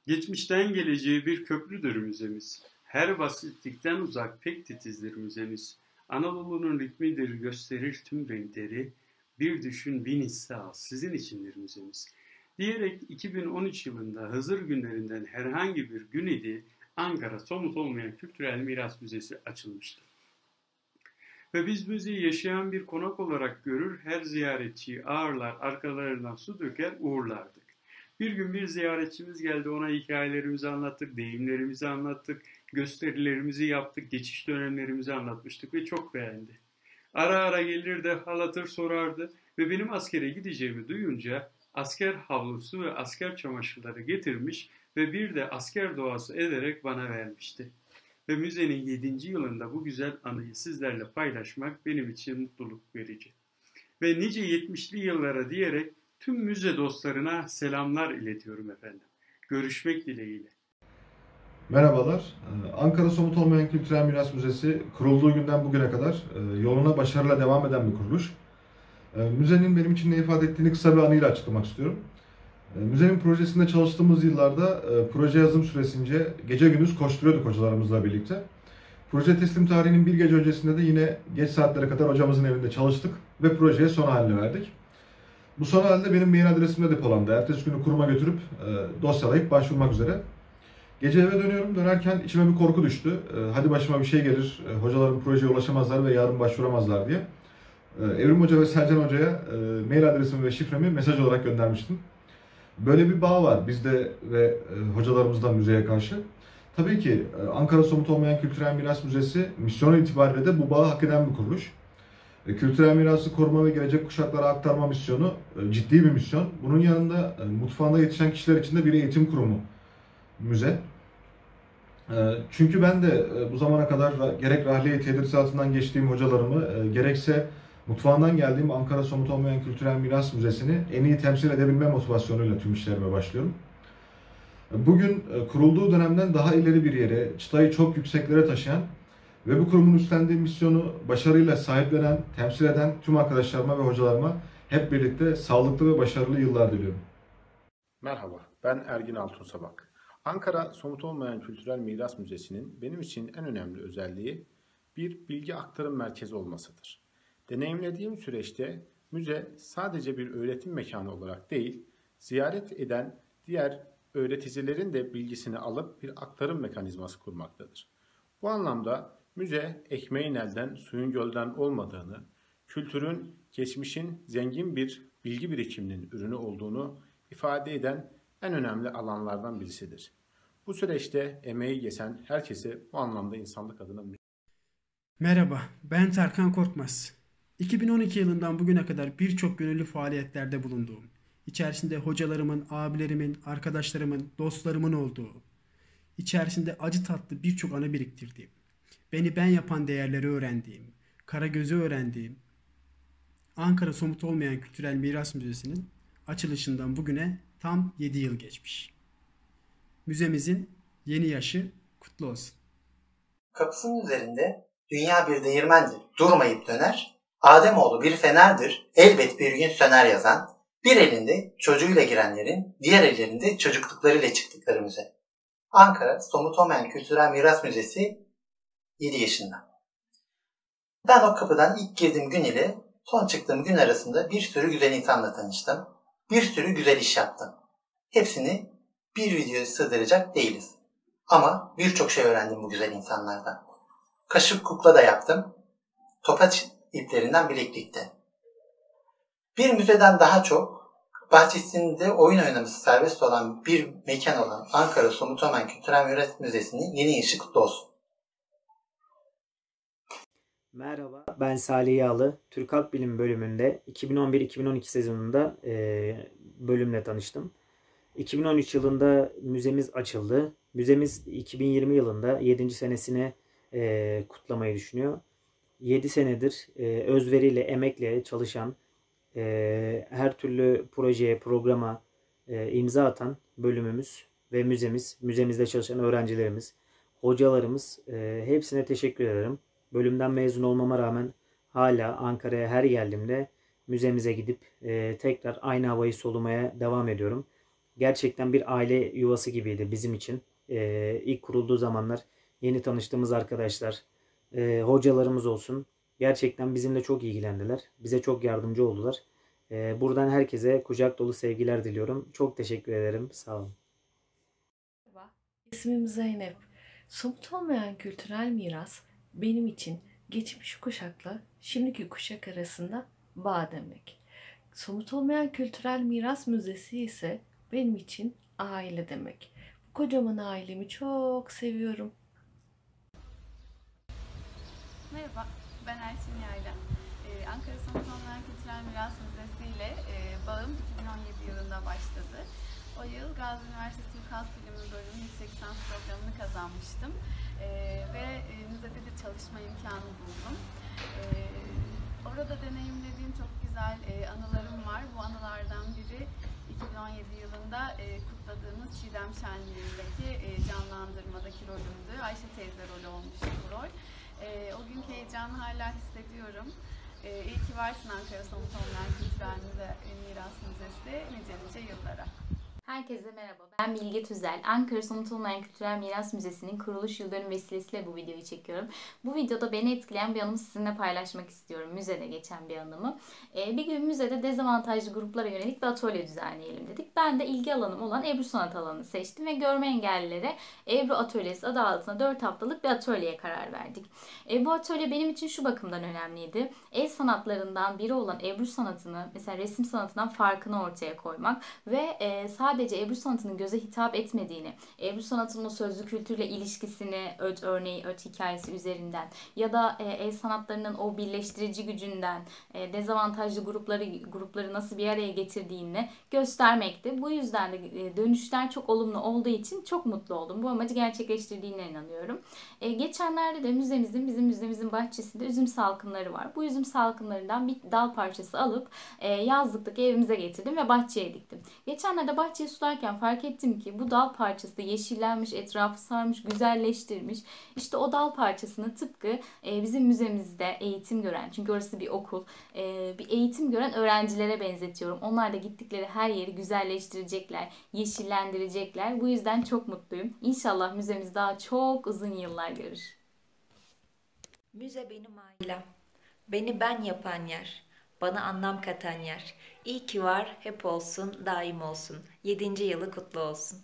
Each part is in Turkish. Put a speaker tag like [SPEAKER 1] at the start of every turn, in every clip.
[SPEAKER 1] Geçmişten geleceğe bir köprüdür müzemiz. Her basitlikten uzak pek titizdir müzemiz. Anadolu'nun ritmidir gösterir tüm renkleri. Bir düşün bin hisse al sizin içindir müzemiz. Diyerek 2013 yılında Hızır günlerinden herhangi bir gün idi Ankara Somut Olmayan Kültürel Miras Müzesi açılmıştı. Ve biz müziği yaşayan bir konak olarak görür, her ziyaretçiyi ağırlar, arkalarından su döker, uğurlardık. Bir gün bir ziyaretçimiz geldi, ona hikayelerimizi anlattık, deyimlerimizi anlattık, gösterilerimizi yaptık, geçiş dönemlerimizi anlatmıştık ve çok beğendi. Ara ara gelir de hal hatır sorardı ve benim askere gideceğimi duyunca asker havlusu ve asker çamaşırları getirmiş ve bir de asker duası ederek bana vermişti. Ve müzenin 7. yılında bu güzel anıyı sizlerle paylaşmak benim için mutluluk verici. Ve nice 70'li yıllara diyerek tüm müze dostlarına selamlar iletiyorum efendim. Görüşmek dileğiyle.
[SPEAKER 2] Merhabalar. Ankara Somut Olmayan Kültürel Miras Müzesi kurulduğu günden bugüne kadar yoluna başarıyla devam eden bir kuruluş. Müzenin benim için ne ifade ettiğini kısa bir anıyla açıklamak istiyorum. Müzenin projesinde çalıştığımız yıllarda proje yazım süresince gece gündüz koşturuyorduk hocalarımızla birlikte. Proje teslim tarihinin bir gece öncesinde de yine geç saatlere kadar hocamızın evinde çalıştık ve projeye son halini verdik. Bu son halde benim mail adresimde depolandı. Ertesi günü kuruma götürüp dosyalayıp başvurmak üzere. Gece eve dönüyorum. Dönerken içime bir korku düştü. Hadi başıma bir şey gelir, hocalarım projeye ulaşamazlar ve yarın başvuramazlar diye. Evrim Hoca ve Selcan Hoca'ya mail adresimi ve şifremi mesaj olarak göndermiştim. Böyle bir bağ var bizde ve hocalarımızdan müzeye karşı. Tabii ki Ankara Somut Olmayan Kültürel Miras Müzesi misyonu itibariyle de bu bağı hak eden bir kuruluş. Kültürel mirası koruma ve gelecek kuşaklara aktarma misyonu ciddi bir misyon. Bunun yanında mutfağında yetişen kişiler için de bir eğitim kurumu müze. Çünkü ben de bu zamana kadar gerek rahliye tedrisatından geçtiğim hocalarımı gerekse mutfağından geldiğim Ankara Somut Olmayan Kültürel Miras Müzesi'ni en iyi temsil edebilme motivasyonuyla tüm işlerime başlıyorum. Bugün kurulduğu dönemden daha ileri bir yere, çıtayı çok yükseklere taşıyan ve bu kurumun üstlendiği misyonu başarıyla sahiplenen, temsil eden tüm arkadaşlarıma ve hocalarıma hep birlikte sağlıklı ve başarılı yıllar diliyorum.
[SPEAKER 3] Merhaba, ben Ergin Altunsabak. Ankara Somut Olmayan Kültürel Miras Müzesi'nin benim için en önemli özelliği bir bilgi aktarım merkezi olmasıdır. Deneyimlediğim süreçte müze sadece bir öğretim mekanı olarak değil, ziyaret eden diğer öğreticilerin de bilgisini alıp bir aktarım mekanizması kurmaktadır. Bu anlamda müze ekmeğin elden, suyun gölden olmadığını, kültürün, geçmişin zengin bir bilgi birikiminin ürünü olduğunu ifade eden en önemli alanlardan birisidir. Bu süreçte emeği geçen herkese bu anlamda insanlık adına
[SPEAKER 4] Merhaba, ben Tarkan Korkmaz. 2012 yılından bugüne kadar birçok gönüllü faaliyetlerde bulunduğum, içerisinde hocalarımın, abilerimin, arkadaşlarımın, dostlarımın olduğu, içerisinde acı tatlı birçok anı biriktirdiğim, beni ben yapan değerleri öğrendiğim, Karagöz'ü öğrendiğim, Ankara Somut Olmayan Kültürel Miras Müzesi'nin açılışından bugüne tam 7 yıl geçmiş. Müzemizin yeni yaşı kutlu olsun.
[SPEAKER 5] Kapısının üzerinde dünya bir değirmendir, durmayıp döner, Ademoğlu bir fenerdir, elbet bir gün söner yazan, bir elinde çocuğuyla girenlerin, diğer ellerinde çocukluklarıyla çıktıkları müze. Ankara Somut Olmayan Kültürel Miras Müzesi 7 yaşında. Ben o kapıdan ilk girdiğim gün ile son çıktığım gün arasında bir sürü güzel insanla tanıştım. Bir sürü güzel iş yaptım. Hepsini bir videoya sığdıracak değiliz. Ama birçok şey öğrendim bu güzel insanlardan. Kaşık kukla da yaptım. Topaç iplerinden bileklikte. Bir müzeden daha çok bahçesinde oyun oynaması serbest olan bir mekan olan Ankara Somut Olmayan Kültürel Miras Müzesi'nin yeni yaşı kutlu olsun.
[SPEAKER 6] Merhaba, ben Salih Yağlı. Türk Halk Bilim bölümünde 2011-2012 sezonunda bölümle tanıştım. 2013 yılında müzemiz açıldı. Müzemiz 2020 yılında 7. senesini kutlamayı düşünüyor. 7 senedir özveriyle, emekle çalışan, her türlü projeye, programa imza atan bölümümüz ve müzemizde çalışan öğrencilerimiz, hocalarımız, hepsine teşekkür ederim. Bölümden mezun olmama rağmen hala Ankara'ya her geldiğimde müzemize gidip tekrar aynı havayı solumaya devam ediyorum. Gerçekten bir aile yuvası gibiydi bizim için. İlk kurulduğu zamanlar yeni tanıştığımız arkadaşlar, hocalarımız olsun. Gerçekten bizimle çok ilgilendiler. Bize çok yardımcı oldular. Buradan herkese kucak dolu sevgiler diliyorum. Çok teşekkür ederim. Sağ olun.
[SPEAKER 7] Merhaba, ismim Zeynep. Somut olmayan kültürel miras benim için geçmiş kuşakla şimdiki kuşak arasında bağ demek. Somut olmayan kültürel miras müzesi ise benim için aile demek. Bu kocaman ailemi çok seviyorum.
[SPEAKER 8] Merhaba, ben Erçin Yayla. Ankara Somut Olmayan Kültürel Miras Müzesi ile bağım 2017 yılında başladı. O yıl Gazi Üniversitesi Türk Halk Bilimi Bölümü yüksek lisans programını kazanmıştım. Ve müzede de çalışma imkanı buldum. Orada deneyimlediğim çok güzel anılarım var. Bu anılardan biri 2017 yılında kutladığımız Çiğdem Şenliği'ndeki canlandırmadaki rolümdü. Ayşe teyze rolü olmuştu bu rol. O günkü heyecanı hala hissediyorum. İyi ki varsın Ankara Somut Olmayan Kültürel Miras Müzesi nice yıllara.
[SPEAKER 9] Herkese merhaba. Ben Bilge Tüzel. Ankara Somut Olmayan Kültürel Miras Müzesi'nin kuruluş yıl dönümü vesilesiyle bu videoyu çekiyorum. Bu videoda beni etkileyen bir anımı sizinle paylaşmak istiyorum. Müzede geçen bir anımı. Bir gün müzede dezavantajlı gruplara yönelik bir atölye düzenleyelim dedik. Ben de ilgi alanım olan Ebru Sanat alanını seçtim ve görme engellilere Ebru Atölyesi adı altında 4 haftalık bir atölyeye karar verdik. Bu atölye benim için şu bakımdan önemliydi. El sanatlarından biri olan Ebru sanatını, mesela resim sanatından farkını ortaya koymak ve sadece Ebru sanatının göze hitap etmediğini, Ebru sanatının o sözlü kültürle ilişkisini, öğüt örneği, öğüt hikayesi üzerinden ya da el sanatlarının o birleştirici gücünden dezavantajlı grupları nasıl bir araya getirdiğini göstermekti. Bu yüzden de dönüşler çok olumlu olduğu için çok mutlu oldum. Bu amacı gerçekleştirdiğine inanıyorum. Geçenlerde de bizim müzemizin bahçesinde üzüm salkımları var. Bu üzüm salkımlarından bir dal parçası alıp yazlıktaki evimize getirdim ve bahçeye diktim. Geçenlerde bahçeyi sularken fark ettim ki bu dal parçası da yeşillenmiş, etrafı sarmış, güzelleştirmiş. İşte o dal parçasını tıpkı bizim müzemizde eğitim gören, çünkü orası bir okul, bir eğitim gören öğrencilere benzetiyorum. Onlar da gittikleri her yeri güzelleştirecekler, yeşillendirecekler. Bu yüzden çok mutluyum. İnşallah müzemiz daha çok uzun yıllar görür.
[SPEAKER 10] Müze benim ailem. Beni ben yapan yer. Bana anlam katan yer. İyi ki var, hep olsun, daim olsun. 7. yılı kutlu olsun.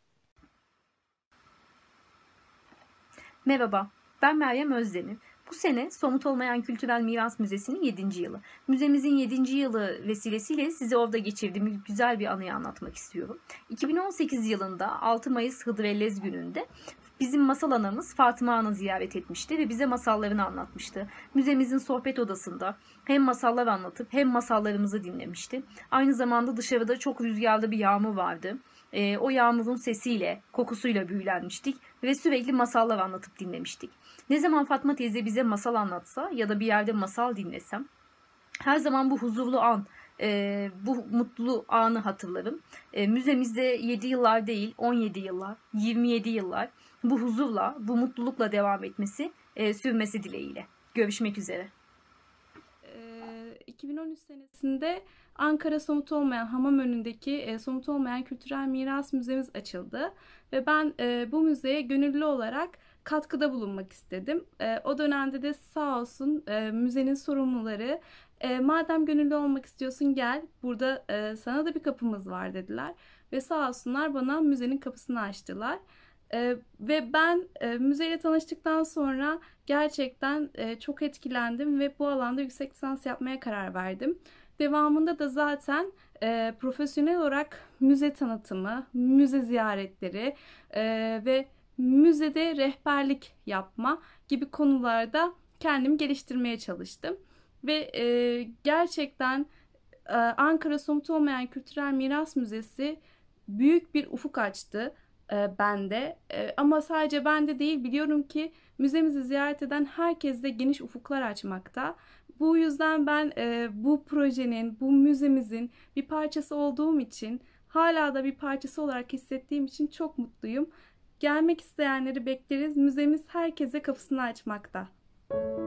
[SPEAKER 11] Merhaba, ben Meryem Özdemir. Bu sene Somut Olmayan Kültürel Miras Müzesi'nin 7. yılı. Müzemizin 7. yılı vesilesiyle size orada geçirdiğim güzel bir anıyı anlatmak istiyorum. 2018 yılında 6 Mayıs Hıdrellez gününde bizim masal anamız Fatıma Ana ziyaret etmişti ve bize masallarını anlatmıştı. Müzemizin sohbet odasında hem masallar anlatıp hem masallarımızı dinlemişti. Aynı zamanda dışarıda çok rüzgarlı bir yağmur vardı. O yağmurun sesiyle, kokusuyla büyülenmiştik ve sürekli masallar anlatıp dinlemiştik. Ne zaman Fatma teyze bize masal anlatsa ya da bir yerde masal dinlesem her zaman bu huzurlu an, bu mutlu anı hatırlarım. Müzemizde 7 yıllar değil 17 yıllar, 27 yıllar bu huzurla, bu mutlulukla devam etmesi, sürmesi dileğiyle. Görüşmek üzere.
[SPEAKER 8] 2013 senesinde Ankara Somut Olmayan hamam önündeki Somut Olmayan Kültürel Miras Müzemiz açıldı. Ve ben bu müzeye gönüllü olarak katkıda bulunmak istedim. O dönemde de sağ olsun müzenin sorumluları madem gönüllü olmak istiyorsun gel, burada sana da bir kapımız var dediler. Ve sağ olsunlar bana müzenin kapısını açtılar. Ve ben müzeyle tanıştıktan sonra gerçekten çok etkilendim ve bu alanda yüksek lisans yapmaya karar verdim. Devamında da zaten profesyonel olarak müze tanıtımı, müze ziyaretleri ve müzede rehberlik yapma gibi konularda kendimi geliştirmeye çalıştım. Ve gerçekten Ankara Somut Olmayan Kültürel Miras Müzesi büyük bir ufuk açtı bende. Ama sadece bende değil, biliyorum ki müzemizi ziyaret eden herkes de geniş ufuklar açmakta. Bu yüzden ben bu projenin, bu müzemizin bir parçası olduğum için, hala da bir parçası olarak hissettiğim için çok mutluyum. Gelmek isteyenleri bekleriz. Müzemiz herkese kapısını açmakta.